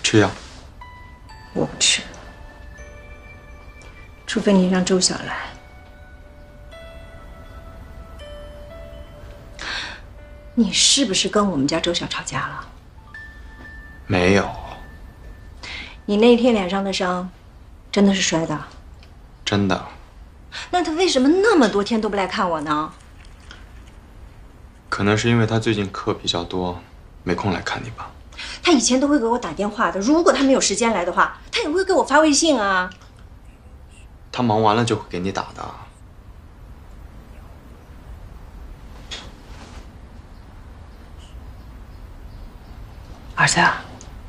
吃药。 我不吃，除非你让周晓来。你是不是跟我们家周晓吵架了？ 没有。 你那天脸上的伤，真的是摔的？ 真的。 那他为什么那么多天都不来看我呢？ 可能是因为他最近课比较多，没空来看你吧。 他以前都会给我打电话的，如果他没有时间来的话，他也会给我发微信啊。 他忙完了就会给你打的。 儿子啊，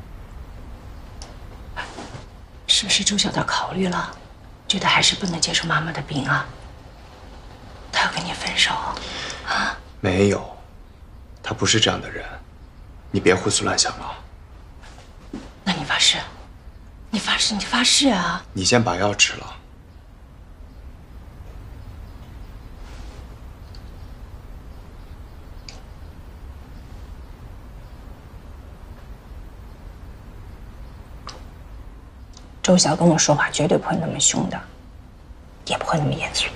是不是周小道考虑了，觉得还是不能接受妈妈的病啊？他要跟你分手啊？ 没有，他不是这样的人，你别胡思乱想了。 那你发誓，你发誓，你发誓啊！ 你先把药吃了。 周晓跟我说话绝对不会那么凶的，也不会那么严肃。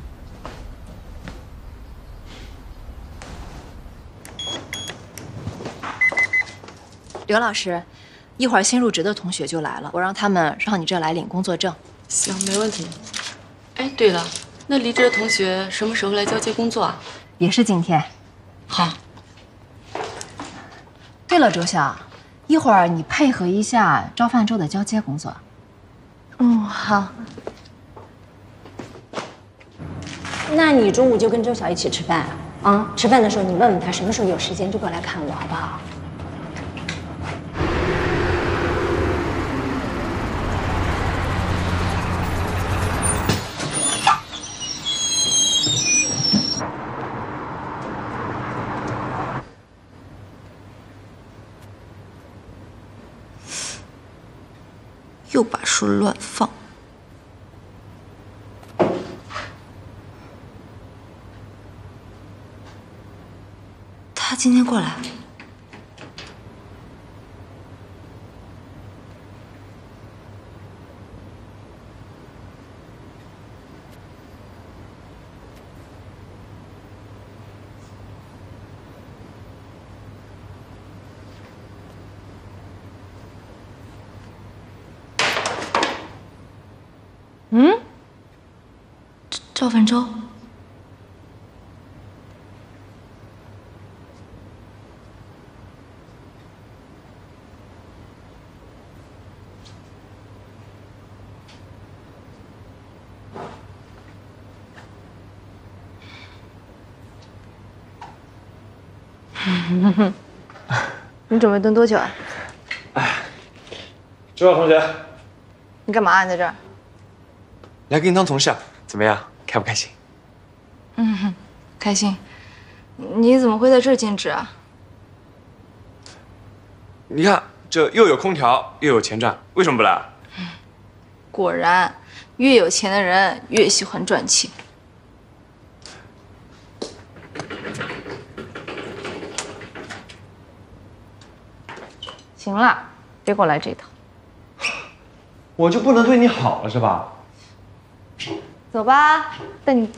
刘老师，一会儿新入职的同学就来了，我让他们上你这儿来领工作证。 行，没问题。哎，对了，那离职的同学什么时候来交接工作啊？ 也是今天。 好。 对了，周晓，一会儿你配合一下招范周的交接工作。 好。那你中午就跟周晓一起吃饭啊？吃饭的时候你问问他什么时候有时间就过来看我，好不好？ 又把书乱放。他今天过来，赵范周。 你准备蹲多久啊？ 周晓同学， 你干嘛啊？你在这儿？ 来给你当同事啊？怎么样，开不开心？ 开心。你怎么会在这儿兼职啊？ 你看，这又有空调，又有钱赚，为什么不来？ 果然，越有钱的人越喜欢赚钱。行了，别给我来这一套。 我就不能对你好了是吧？ 走吧，带你